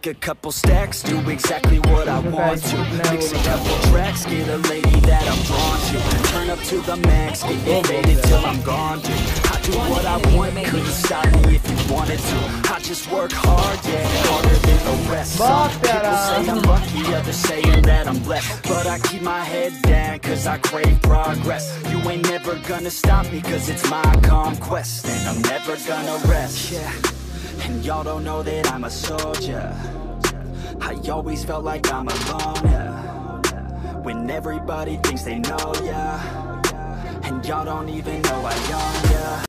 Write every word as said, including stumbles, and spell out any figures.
Make a couple stacks, do exactly what I want to. Mix a couple tracks, get a lady that I'm drawn to. Turn up to the max, get it faded till I'm gone, dude. I do what I want, couldn't stop me if you wanted to. I just work hard, yeah, harder than the rest. Some people say I'm lucky, others saying that I'm blessed. But I keep my head down, cause I crave progress. You ain't never gonna stop me, cause it's my conquest. And I'm never gonna rest, yeah. And y'all don't know that I'm a soldier. I always felt like I'm alone, yeah. When everybody thinks they know, yeah. And y'all don't even know I own, yeah.